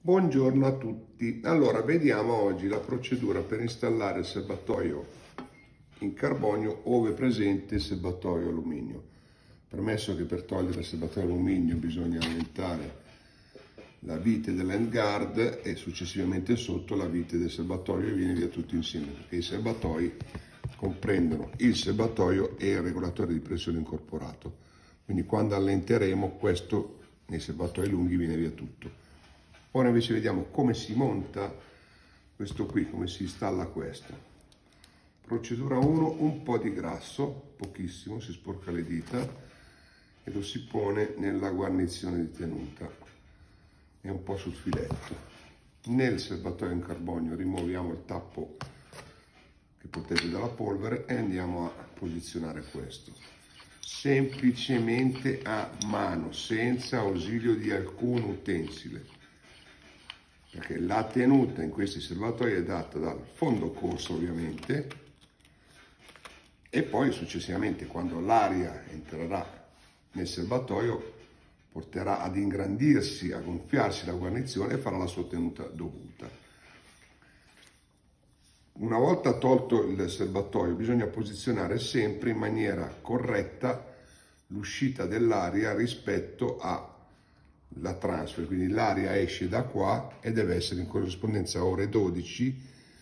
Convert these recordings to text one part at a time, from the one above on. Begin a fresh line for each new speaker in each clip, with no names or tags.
Buongiorno a tutti. Allora, vediamo oggi la procedura per installare il serbatoio in carbonio ove presente il serbatoio alluminio. Premesso che per togliere il serbatoio alluminio bisogna aumentare la vite dell'handguard e successivamente sotto la vite del serbatoio e viene via tutto insieme, perché i serbatoi comprendono il serbatoio e il regolatore di pressione incorporato. Quindi quando allenteremo questo nei serbatoi lunghi viene via tutto. Ora invece vediamo come si monta questo qui, come si installa questo. Procedura 1, un po' di grasso, pochissimo, si sporca le dita e lo si pone nella guarnizione di tenuta e un po' sul filetto. Nel serbatoio in carbonio rimuoviamo il tappo che protegge dalla polvere e andiamo a posizionare questo. Semplicemente a mano, senza ausilio di alcun utensile, perché la tenuta in questi serbatoi è data dal fondo corso ovviamente, e poi successivamente quando l'aria entrerà nel serbatoio porterà ad ingrandirsi, a gonfiarsi la guarnizione e farà la sua tenuta dovuta. Una volta tolto il serbatoio bisogna posizionare sempre in maniera corretta l'uscita dell'aria rispetto alla transfer, quindi l'aria esce da qua e deve essere in corrispondenza a ore 12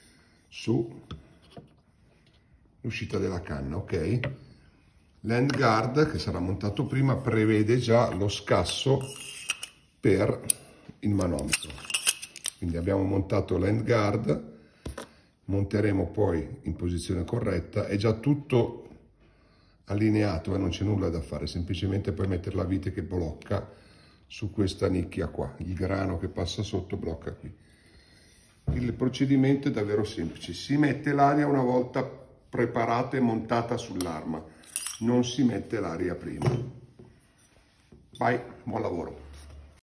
sull'uscita della canna, ok? L'handguard che sarà montato prima prevede già lo scasso per il manometro, quindi abbiamo montato l'handguard. Monteremo poi in posizione corretta, è già tutto allineato e non c'è nulla da fare, semplicemente poi mettere la vite che blocca su questa nicchia qua, il grano che passa sotto blocca qui. Il procedimento è davvero semplice, si mette l'aria una volta preparata e montata sull'arma, non si mette l'aria prima. Vai, buon lavoro!